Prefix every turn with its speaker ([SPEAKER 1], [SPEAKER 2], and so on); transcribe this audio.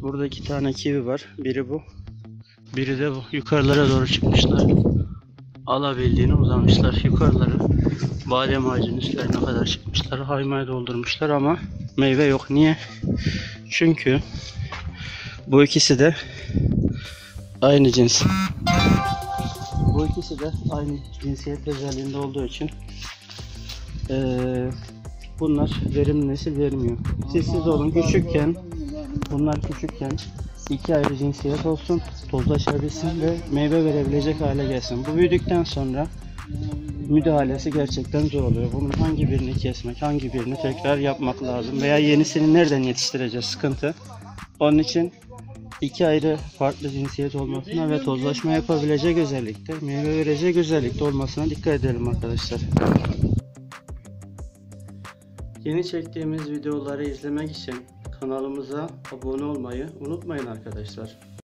[SPEAKER 1] Burada 2 tane kivi var. Biri bu. Biri de bu. Yukarılara doğru çıkmışlar. Alabildiğini uzamışlar yukarılara. Badem ağacının üstlerine kadar çıkmışlar. Haymaya doldurmuşlar ama meyve yok. Niye? Çünkü bu ikisi de aynı cins. Bu ikisi de aynı cinsiyet özelliğinde olduğu için bunlar verimli nesil vermiyor. Siz olun küçükken, bunlar küçükken iki ayrı cinsiyet olsun, tozlaşabilsin ve meyve verebilecek hale gelsin. Bu büyüdükten sonra müdahalesi gerçekten zor oluyor. Bunun hangi birini kesmek, hangi birini tekrar yapmak lazım veya yenisini nereden yetiştireceğiz, sıkıntı. Onun için iki ayrı farklı cinsiyet olmasına ve tozlaşma yapabilecek özellikte, meyve verecek özellikte olmasına dikkat edelim arkadaşlar. Yeni çektiğimiz videoları izlemek için kanalımıza abone olmayı unutmayın arkadaşlar.